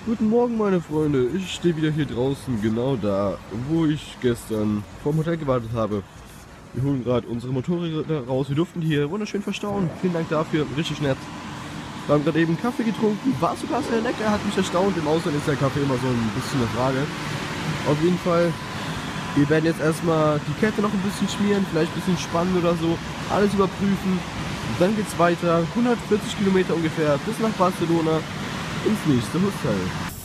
Guten Morgen, meine Freunde. Ich stehe wieder hier draußen, genau da, wo ich gestern vorm Hotel gewartet habe. Wir holen gerade unsere Motorräder raus. Wir durften hier wunderschön verstauen. Vielen Dank dafür, richtig nett. Wir haben gerade eben Kaffee getrunken. War sogar sehr lecker, hat mich erstaunt. Im Ausland ist der Kaffee immer so ein bisschen eine Frage. Auf jeden Fall, wir werden jetzt erstmal die Kette noch ein bisschen schmieren, vielleicht ein bisschen spannen oder so. Alles überprüfen. Und dann geht's weiter. 140 Kilometer ungefähr bis nach Barcelona ins nächste Hotel.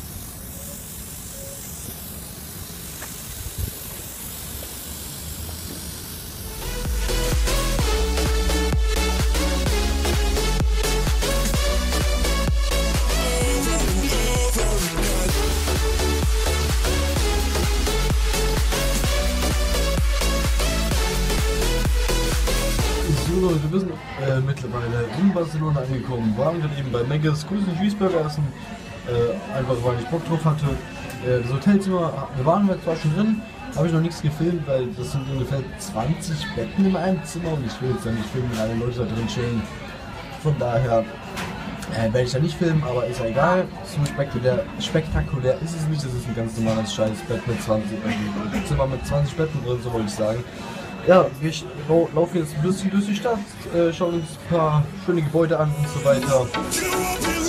So Leute, wir sind mittlerweile in Barcelona angekommen, waren gerade eben bei Mc's, grüßen Cheeseburger essen, einfach weil ich Bock drauf hatte. Das Hotelzimmer, wir waren jetzt zwar schon drin, habe ich noch nichts gefilmt, weil das sind ungefähr 20 Betten in einem Zimmer und ich will jetzt ja nicht filmen, wenn alle Leute da drin chillen. Von daher werde ich da nicht filmen, aber ist ja egal. So spektakulär ist es nicht, das ist ein ganz normales Scheißbett mit 20 Betten. Ein Zimmer mit 20 Betten drin, so wollte ich sagen. Ja, wir laufen jetzt ein bisschen durch die Stadt, schauen uns ein paar schöne Gebäude an und so weiter.